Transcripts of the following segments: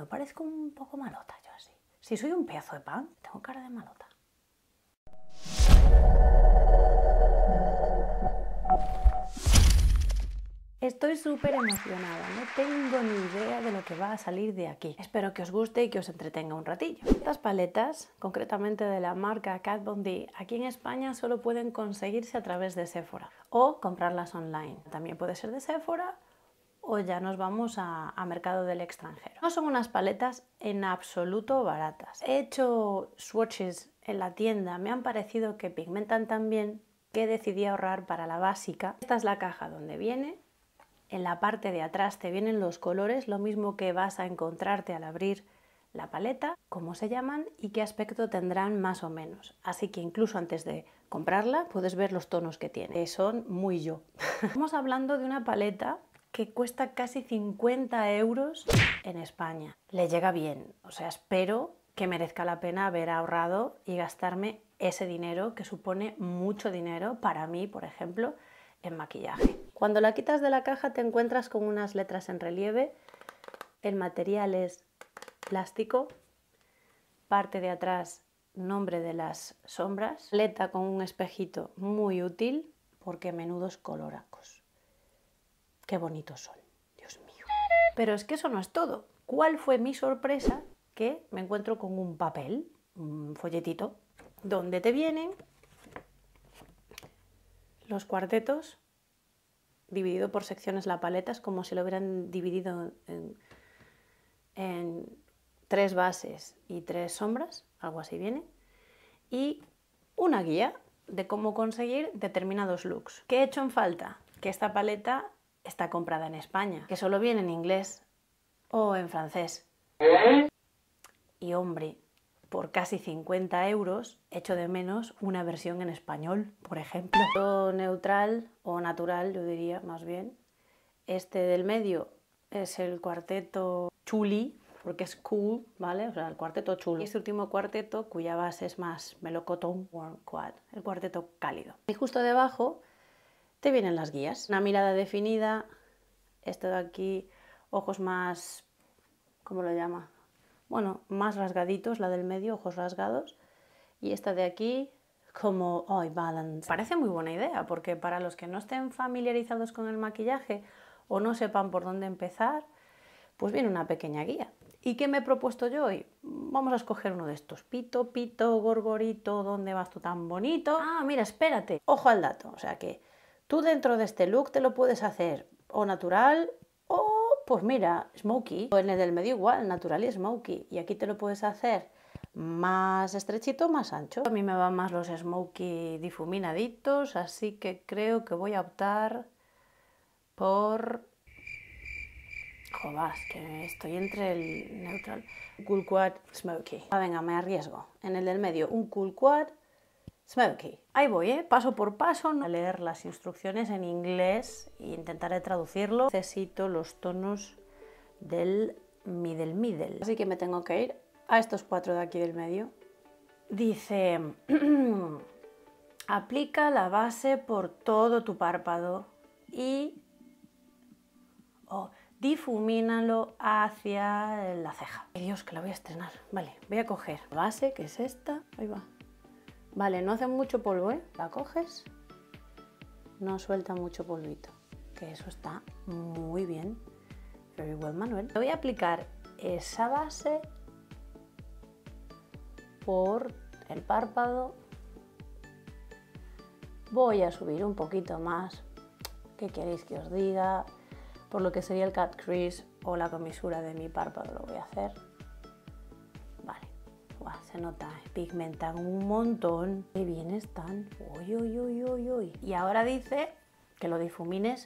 ¿No parezco un poco malota yo así? Si soy un pedazo de pan, tengo cara de malota. Estoy súper emocionada, no tengo ni idea de lo que va a salir de aquí. Espero que os guste y que os entretenga un ratillo. Estas paletas, concretamente de la marca Kat Von D, aquí en España solo pueden conseguirse a través de Sephora o comprarlas online. También puede ser de Sephora o ya nos vamos a mercado del extranjero. No son unas paletas en absoluto baratas. He hecho swatches en la tienda, me han parecido que pigmentan tan bien que decidí ahorrar para la básica. Esta es la caja donde viene. En la parte de atrás te vienen los colores, lo mismo que vas a encontrarte al abrir la paleta, cómo se llaman y qué aspecto tendrán más o menos. Así que incluso antes de comprarla puedes ver los tonos que tiene, que son muy yo. Estamos hablando de una paleta que cuesta casi 50 euros en España. Le llega bien, o sea, espero que merezca la pena haber ahorrado y gastarme ese dinero, que supone mucho dinero para mí, por ejemplo, en maquillaje. Cuando la quitas de la caja te encuentras con unas letras en relieve, el material es plástico, parte de atrás nombre de las sombras, paleta con un espejito muy útil porque menudos coloracos. Qué bonitos son, Dios mío. Pero es que eso no es todo. ¿Cuál fue mi sorpresa? Que me encuentro con un papel, un folletito, donde te vienen los cuartetos, dividido por secciones la paleta, es como si lo hubieran dividido en 3 bases y 3 sombras, algo así viene, y una guía de cómo conseguir determinados looks. ¿Qué he hecho en falta? Que esta paleta está comprada en España, que solo viene en inglés o en francés. Y hombre, por casi 50 euros echo de menos una versión en español, por ejemplo. O neutral o natural, yo diría más bien. Este del medio es el cuarteto chuli, porque es cool, ¿vale? O sea, el cuarteto chulo. Y este último cuarteto, cuya base es más melocotón, warm quad, el cuarteto cálido. Y justo debajo te vienen las guías. Una mirada definida, esto de aquí, ojos más, ¿cómo lo llama? Bueno, más rasgaditos, la del medio, ojos rasgados. Y esta de aquí, como eye balance. Parece muy buena idea, porque para los que no estén familiarizados con el maquillaje o no sepan por dónde empezar, pues viene una pequeña guía. ¿Y qué me he propuesto yo hoy? Vamos a escoger uno de estos. Pito, pito, gorgorito, ¿dónde vas tú tan bonito? Ah, mira, espérate, ojo al dato. O sea que tú dentro de este look te lo puedes hacer o natural o, pues mira, smokey. O en el del medio igual, natural y smokey. Y aquí te lo puedes hacer más estrechito, más ancho. A mí me van más los smokey difuminaditos, así que creo que voy a optar por... Joder, que estoy entre el neutral. Cool Quad Smokey. Ah, venga, me arriesgo. En el del medio, un Cool Quad Smokey. Ahí voy, paso por paso. No voy a leer las instrucciones en inglés e intentaré traducirlo. Necesito los tonos del middle. Así que me tengo que ir a estos 4 de aquí del medio. Dice, aplica la base por todo tu párpado y difumínalo hacia la ceja. Ay Dios, que la voy a estrenar. Vale, voy a coger la base, que es esta. Ahí va. Vale, no hace mucho polvo, ¿eh? La coges, no suelta mucho polvito. Que eso está muy bien. Very well, Manuel. Voy a aplicar esa base por el párpado. Voy a subir un poquito más. ¿Qué queréis que os diga? Por lo que sería el cut crease o la comisura de mi párpado lo voy a hacer. Vale, wow, se nota, pigmentan un montón. Qué bien están. Uy, uy, uy, uy, uy. Y ahora dice que lo difumines.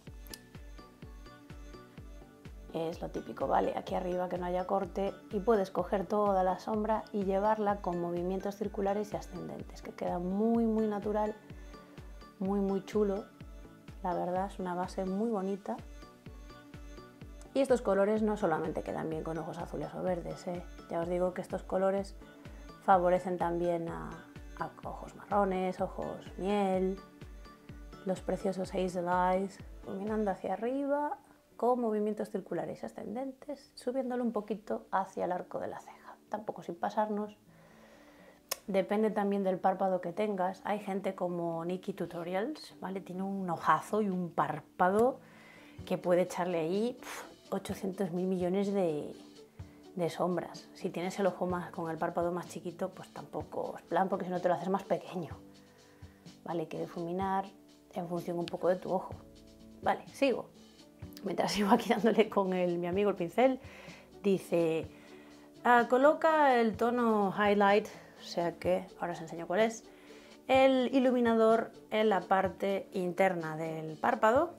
Es lo típico, ¿vale? Aquí arriba que no haya corte y puedes coger toda la sombra y llevarla con movimientos circulares y ascendentes, que queda muy, muy natural, muy, muy chulo. La verdad es una base muy bonita. Y estos colores no solamente quedan bien con ojos azules o verdes, ya os digo que estos colores favorecen también a ojos marrones, ojos miel, los preciosos hazel eyes, iluminando hacia arriba, con movimientos circulares ascendentes, subiéndolo un poquito hacia el arco de la ceja. Tampoco sin pasarnos. Depende también del párpado que tengas. Hay gente como Nikki Tutorials, ¿vale? Tiene un ojazo y un párpado que puede echarle ahí 800.000 millones de sombras. Si tienes el ojo más con el párpado más chiquito, pues tampoco es plan, porque si no te lo haces más pequeño. Vale, hay que difuminar en función un poco de tu ojo. Vale, sigo. Mientras sigo aquí dándole con mi amigo el pincel, dice, coloca el tono highlight, o sea que ahora os enseño cuál es, el iluminador en la parte interna del párpado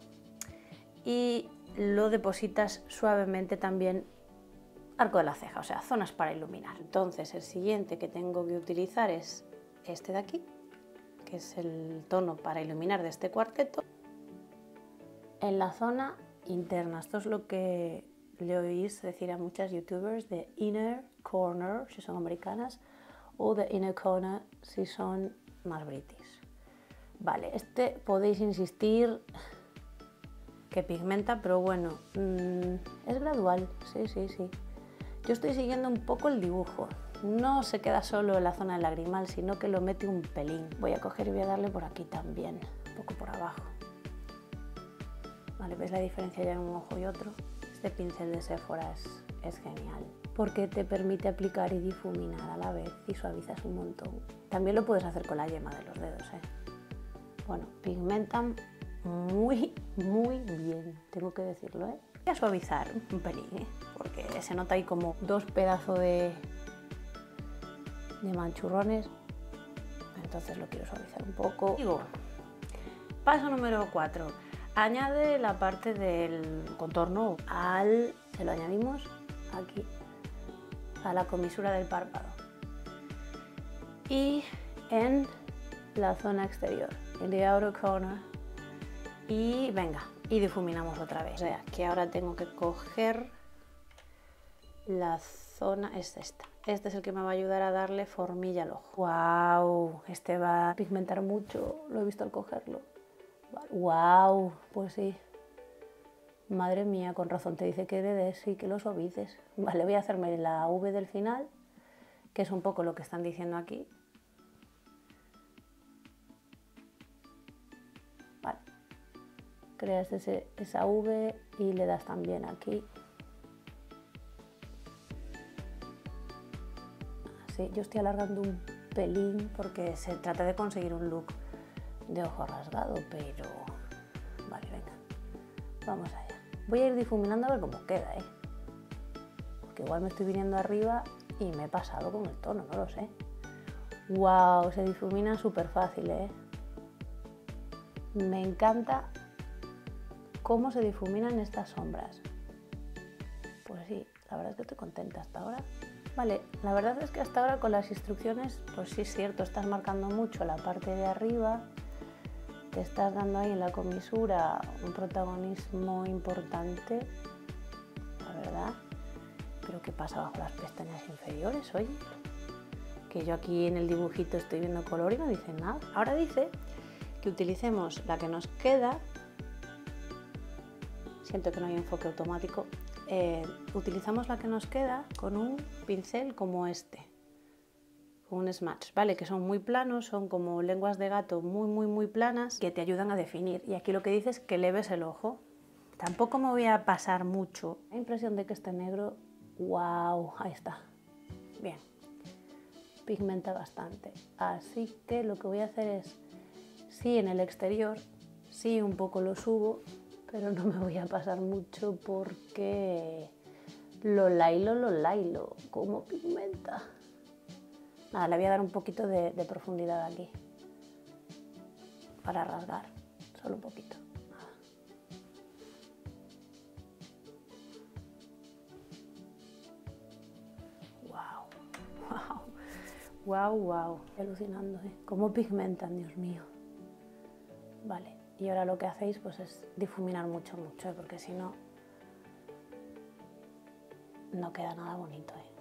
y lo depositas suavemente también arco de la ceja, o sea, zonas para iluminar. Entonces el siguiente que tengo que utilizar es este de aquí, que es el tono para iluminar de este cuarteto, en la zona interna. Esto es lo que le oís decir a muchas youtubers de inner corner, si son americanas, o de inner corner, si son más british. Vale, este podéis insistir que pigmenta, pero bueno, es gradual, sí. Yo estoy siguiendo un poco el dibujo. No se queda solo en la zona del lagrimal, sino que lo mete un pelín. Voy a coger y voy a darle por aquí también, un poco por abajo. Vale, ¿ves la diferencia ya en un ojo y otro? Este pincel de Sephora es genial, porque te permite aplicar y difuminar a la vez y suavizas un montón. También lo puedes hacer con la yema de los dedos, ¿eh? Bueno, pigmentan muy bien, tengo que decirlo, ¿eh? Voy a suavizar un pelín, ¿eh? Porque se nota ahí como dos pedazos de manchurrones, entonces lo quiero suavizar un poco. Digo, paso número 4. Añade la parte del contorno se lo añadimos aquí, a la comisura del párpado y en la zona exterior, en the outer corner, y venga, y difuminamos otra vez. O sea, que ahora tengo que coger la zona, es esta. Este es el que me va a ayudar a darle formilla al ojo. ¡Wow! Este va a pigmentar mucho, lo he visto al cogerlo. ¡Wow! Pues sí. Madre mía, con razón te dice que le des y que lo suavices. Vale, voy a hacerme la V del final, que es un poco lo que están diciendo aquí. Vale. Creas esa V y le das también aquí. Así, yo estoy alargando un pelín porque se trata de conseguir un look de ojo rasgado, pero... Vale, venga, vamos allá. Voy a ir difuminando a ver cómo queda, ¿eh? Porque igual me estoy viniendo arriba y me he pasado con el tono, no lo sé. ¡Wow! Se difumina súper fácil, ¿eh? Me encanta cómo se difuminan estas sombras. Pues sí, la verdad es que estoy contenta hasta ahora. Vale, la verdad es que hasta ahora con las instrucciones, pues sí es cierto, estás marcando mucho la parte de arriba, te estás dando ahí en la comisura un protagonismo importante, la verdad. Pero ¿qué pasa bajo las pestañas inferiores, oye? Que yo aquí en el dibujito estoy viendo color y no dice nada. Ahora dice que utilicemos la que nos queda. Siento que no hay enfoque automático. Utilizamos la que nos queda con un pincel como este, con un smudge, ¿vale? Que son muy planos, son como lenguas de gato muy planas que te ayudan a definir. Y aquí lo que dice es que leves el ojo. Tampoco me voy a pasar mucho. La impresión de que este negro, wow, ahí está. Bien, pigmenta bastante. Así que lo que voy a hacer es, sí en el exterior, sí un poco lo subo, pero no me voy a pasar mucho porque lo lailo, como pigmenta. Nada, le voy a dar un poquito de profundidad aquí para rasgar, solo un poquito. Wow, alucinando, ¿eh? Cómo pigmentan, Dios mío. Vale, y ahora lo que hacéis pues es difuminar mucho, ¿eh? Porque si no, no queda nada bonito, ¿eh?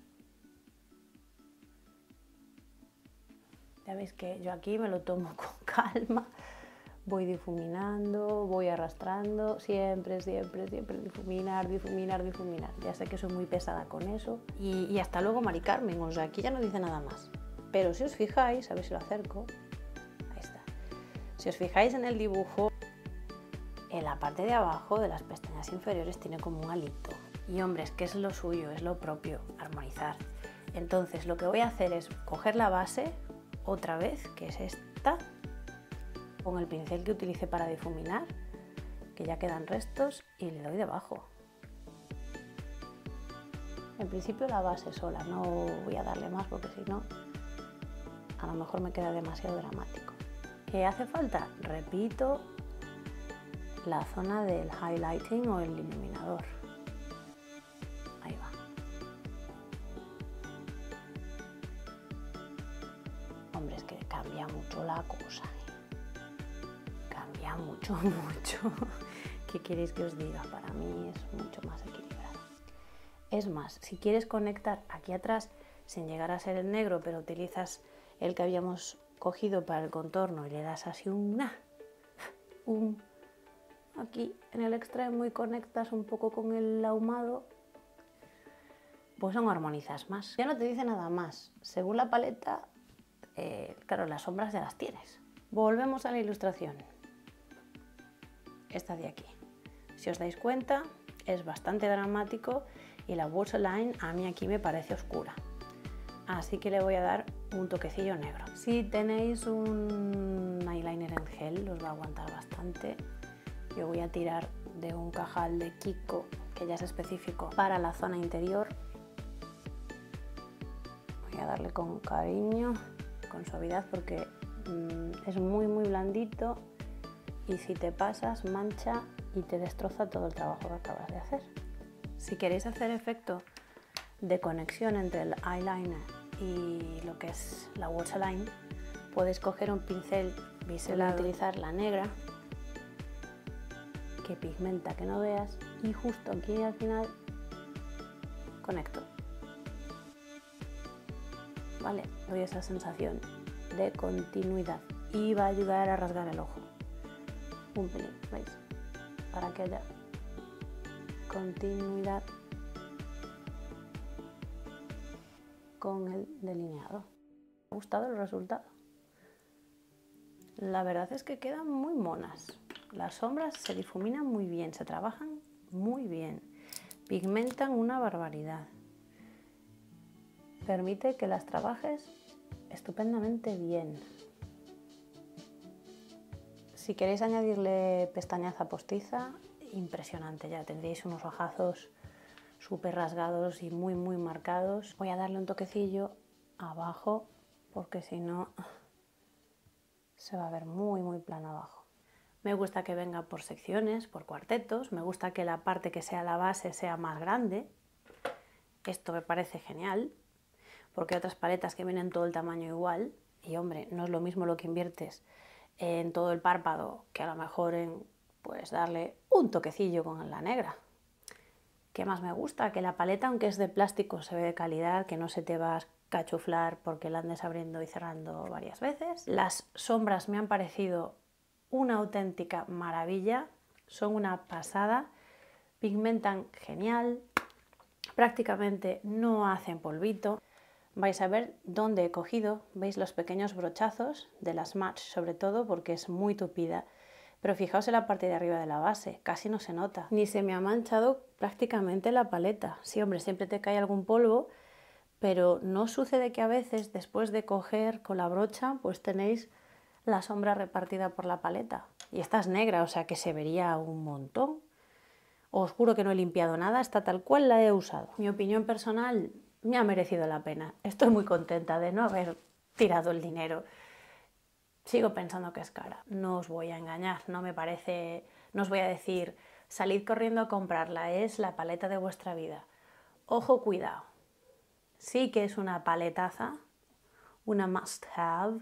Ya veis que yo aquí me lo tomo con calma, voy difuminando, voy arrastrando, siempre, siempre, siempre difuminar, difuminar, difuminar. Ya sé que soy muy pesada con eso. Y hasta luego, Mari Carmen, o sea, aquí ya no dice nada más. Pero si os fijáis, a ver si lo acerco, ahí está. Si os fijáis en el dibujo, en la parte de abajo de las pestañas inferiores tiene como un alito. Y hombre, es que es lo suyo, es lo propio, armonizar. Entonces lo que voy a hacer es coger la base, otra vez, que es esta, con el pincel que utilicé para difuminar, que ya quedan restos, y le doy debajo. En principio la base sola, no voy a darle más porque si no, a lo mejor me queda demasiado dramático. ¿Qué hace falta? Repito, la zona del highlighting o el iluminador. Ahí va. Hombre, es que cambia mucho la cosa. Cambia mucho, mucho. ¿Qué queréis que os diga? Para mí es mucho más equilibrado. Es más, si quieres conectar aquí atrás sin llegar a ser el negro, pero utilizas el que habíamos cogido para el contorno y le das así aquí en el extremo y conectas un poco con el ahumado, pues aún armonizas más. Ya no te dice nada más. Según la paleta, claro, las sombras ya las tienes. Volvemos a la ilustración. Esta de aquí. Si os dais cuenta, es bastante dramático y la waterline a mí aquí me parece oscura. Así que le voy a dar un toquecillo negro. Si tenéis un eyeliner en gel, os va a aguantar bastante. Yo voy a tirar de un Cajal de Kiko, que ya es específico para la zona interior. Voy a darle con cariño, con suavidad, porque es muy blandito y si te pasas mancha y te destroza todo el trabajo que acabas de hacer. Si queréis hacer efecto de conexión entre el eyeliner y lo que es la waterline, puedes coger un pincel biselado, utilizar la negra, que pigmenta que no veas, y justo aquí al final conecto. Vale, doy esa sensación de continuidad y va a ayudar a rasgar el ojo un pelín, ¿veis? Para que haya continuidad con el delineado. ¿Me ha gustado el resultado? La verdad es que quedan muy monas. Las sombras se difuminan muy bien, se trabajan muy bien, pigmentan una barbaridad. Permite que las trabajes estupendamente bien. Si queréis añadirle pestañaza postiza, impresionante, ya tendréis unos ojazos súper rasgados y muy marcados. Voy a darle un toquecillo abajo porque si no se va a ver muy plano abajo. Me gusta que venga por secciones, por cuartetos, me gusta que la parte que sea la base sea más grande. Esto me parece genial, porque hay otras paletas que vienen todo el tamaño igual y hombre, no es lo mismo lo que inviertes en todo el párpado que a lo mejor en pues darle un toquecillo con la negra. ¿Qué más me gusta? Que la paleta, aunque es de plástico, se ve de calidad, que no se te va a cachuflar porque la andes abriendo y cerrando varias veces. Las sombras me han parecido una auténtica maravilla, son una pasada, pigmentan genial, prácticamente no hacen polvito. Vais a ver dónde he cogido, veis los pequeños brochazos de la Smudge, sobre todo porque es muy tupida. Pero fijaos en la parte de arriba de la base, casi no se nota, ni se me ha manchado prácticamente la paleta. Sí, hombre, siempre te cae algún polvo, pero no sucede que a veces después de coger con la brocha, pues tenéis la sombra repartida por la paleta. Y esta es negra, o sea que se vería un montón. Os juro que no he limpiado nada, está tal cual la he usado. Mi opinión personal, me ha merecido la pena. Estoy muy contenta de no haber tirado el dinero. Sigo pensando que es cara. No os voy a engañar, no me parece... No os voy a decir, salid corriendo a comprarla, es la paleta de vuestra vida. Ojo, cuidado. Sí que es una paletaza, una must have,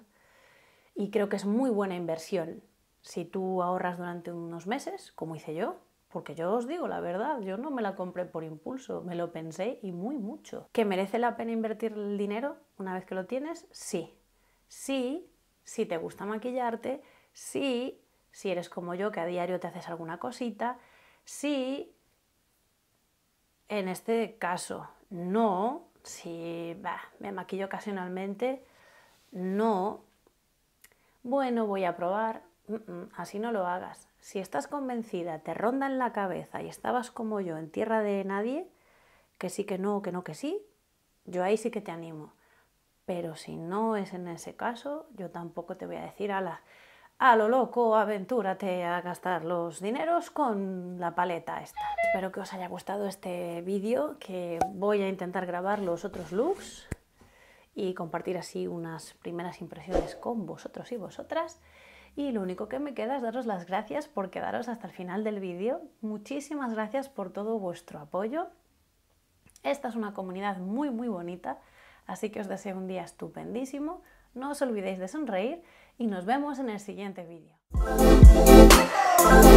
y creo que es muy buena inversión. Si tú ahorras durante unos meses, como hice yo, porque yo os digo la verdad, yo no me la compré por impulso, me lo pensé y muy mucho. ¿Que merece la pena invertir el dinero una vez que lo tienes? Sí. Sí, si te gusta maquillarte, si eres como yo, que a diario te haces alguna cosita, si en este caso no, si me maquillo ocasionalmente, no, bueno, voy a probar, así no lo hagas. Si estás convencida, te ronda en la cabeza y estabas como yo en tierra de nadie, que sí, que no, que no, que sí, yo ahí sí que te animo. Pero si no es en ese caso, yo tampoco te voy a decir, ala, a lo loco, aventúrate a gastar los dineros con la paleta esta. Espero que os haya gustado este vídeo, que voy a intentar grabar los otros looks y compartir así unas primeras impresiones con vosotros y vosotras. Y lo único que me queda es daros las gracias por quedaros hasta el final del vídeo. Muchísimas gracias por todo vuestro apoyo. Esta es una comunidad muy bonita, así que os deseo un día estupendísimo. No os olvidéis de sonreír y nos vemos en el siguiente vídeo.